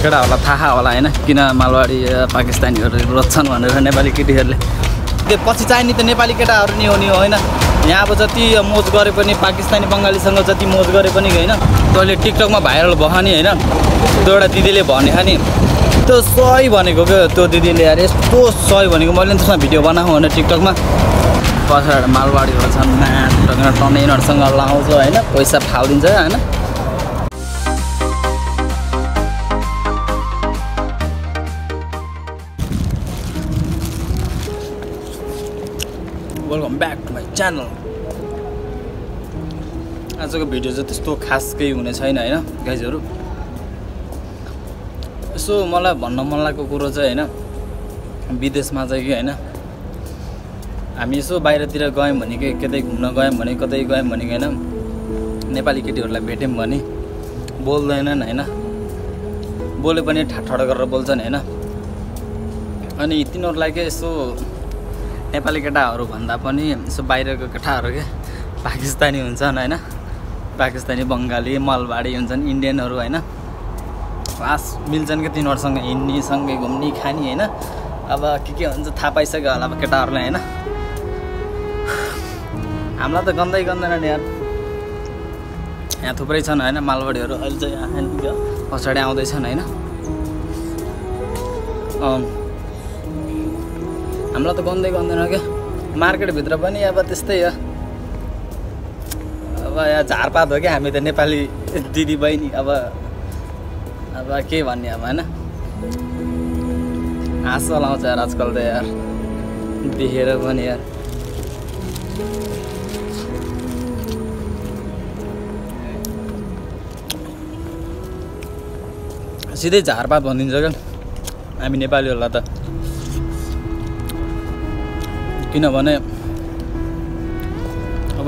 केटाहरूलाई थाहा होला हैन किन मालवाडी पाकिस्तानीहरू रोज्छन् भनेर नेपाली केटीहरूले त्यो पछि चाहिने त नेपाली केटाहरू नि हो नि होइन यहाँ अब जति मोज गरे पनि पाकिस्तानी बङ्गालीसँग जति मोज गरे पनि हैन तैँले टिकटकमा भाइरल भयो नि हैन त्यो एउटा दिदीले भने नि त्यो सही भनेको क्या त्यो दिदीले यार यस्तो सही भनेको मैले त्यसमा भिडियो बनाऊ भने टिकटकमा पछाडि मालवाडीहरू छन् टनेनहरूसँग लाउँछ होइन पैसा फालिदिन्छ होइन welcome back to my channel. आजको भिडियो चाहिँ त्यस्तो खास केही हुने छैन होइन गाइजहरू। यसो मलाई भन्न मन लागेको कुरो चाहिँ होइन विदेशमा चाहिँ कि होइन हामी यसो बाहिरतिर गयौँ भने कि कतै घुम्न गयौँ भने कतै गयौँ भने होइन नेपाली केटीहरूलाई भेट्यौँ भने बोल्दैनन् होइन बोले पनि ठाडा गरेर बोल्छन् होइन अनि तिनीहरूलाई के यसो नेपाली केटाहरू भन्दा पनि यसो बाहिरको केटाहरू के पाकिस्तानी हुन्छन् होइन पाकिस्तानी बङ्गाली मालवाडी हुन्छन् इन्डियनहरू होइन खास मिल्छन् कि तिनीहरूसँग हिँड्ने सँगै घुम्ने खाने होइन अब के हुन्छ थाहा पाइसक्यो होला अब केटाहरूलाई होइन हामीलाई त गन्दै गन्दैन यार यहाँ थुप्रै छन् होइन मालवाडीहरू अहिले चाहिँ यहाँ पछाडि आउँदैछन् होइन हामीलाई त गन्दै गन्दैन क्या मार्केटभित्र पनि अब त्यस्तै हो अब यहाँ झारपात हो क्या हामी त नेपाली दिदी बहिनी अब के भन्ने अब होइन हाँस लाउँछ यार आजकल त यार देखेर पनि यार सिधै झारपात भनिदिन्छ क्या हामी नेपालीहरूलाई त किनभने अब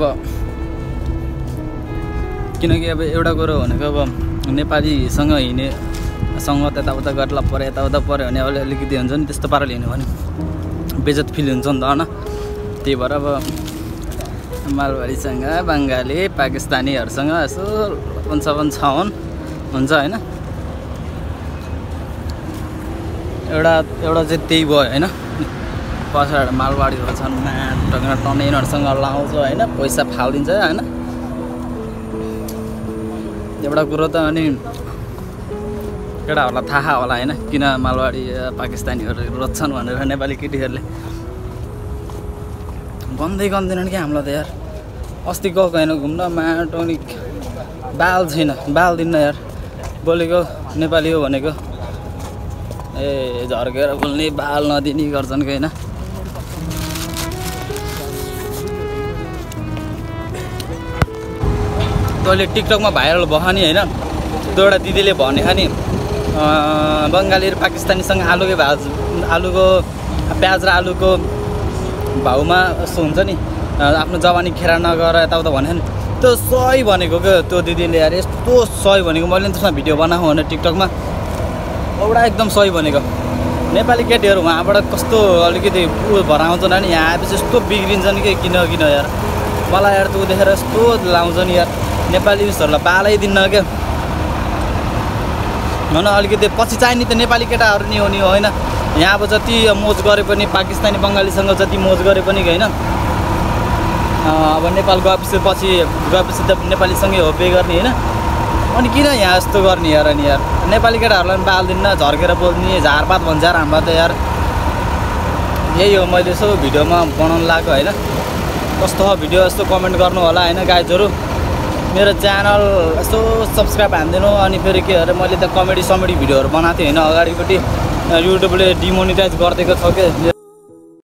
किनकि अब एउटा कुरो भनेको अब नेपालीसँग हिँड्ने सँगत यताउता गर्ला पऱ्यो यताउता पऱ्यो भने अब अलिकति हुन्छ नि त्यस्तो पाराले हिँड्यो भने बेइज्जत फिल हुन्छ नि त होइन त्यही भएर अब मालवाडीसँग बङ्गाली पाकिस्तानीहरूसँग यसो पन्छापन छाउन् हुन्छ होइन एउटा चाहिँ त्यही भयो होइन पछाडि मालवाडीहरू छन् टनेनहरूसँग लाउँछ होइन पैसा फालिदिन्छ होइन एउटा कुरो त अनि केटाहरूलाई थाहा होला होइन किन मालवाडी पाकिस्तानीहरू रोज्छन् भनेर नेपाली केटीहरूले गन्दैनन् क्या हामीलाई त यार अस्ति गएको होइन घुम्न टोनिक बाल छैन बाल दिन्न यार बोलेको नेपाली हो भनेको ए झर्केर बोल्ने बाल नदिने गर्छन् कि होइन तैँले टिकटकमा भाइरल भयो नि होइन त्यो एउटा दिदीले भने नि बङ्गाली र पाकिस्तानीसँग आलुको प्याज र आलुको भाउमा यस्तो हुन्छ नि आफ्नो जवानी खेर नगर यताउता भने नि त्यो सही भनेको क्या त्यो दिदीले यार यस्तो सही भनेको मैले त्यसमा भिडियो बनाऊ भने टिकटकमा एउटा एकदम सही भनेको नेपाली केटीहरू वहाँबाट कस्तो अलिकति भएर आउँछन् नि यहाँ आएपछि यस्तो बिग्रिन्छन् कि किन यार मलाई यार त्यो देखेर यस्तो लाउँछ नि यार नेपाली उयसहरूलाई बालै दिन्न क्या होइन अलिकति पछि चाहिने त नेपाली केटाहरू नि हो नि होइन यहाँ अब जति मोज गरे पनि पाकिस्तानी बङ्गालीसँग जति मोज गरे पनि होइन अब नेपाल गएपछि त नेपालीसँगै हो पे गर्ने होइन अनि किन यहाँ यस्तो गर्ने यार अनि यार नेपाली केटाहरूलाई पनि बाल दिन्न झर्केर बोल्ने झारपात भन्छ यार हामीलाई त यार यही हो मैले यसो भिडियोमा बनाउनु लाग्यो होइन कस्तो हो भिडियो यस्तो कमेन्ट गर्नु होला होइन गाइजहरू मेरो च्यानल यसो सब्सक्राइब हानिदिनु अनि फेरि के अरे मैले त कमेडी समेडी भिडियोहरू बनाएको थिएँ होइन अगाडिपट्टि युट्युबले डिमोनिटाइज गरिदिएको छ के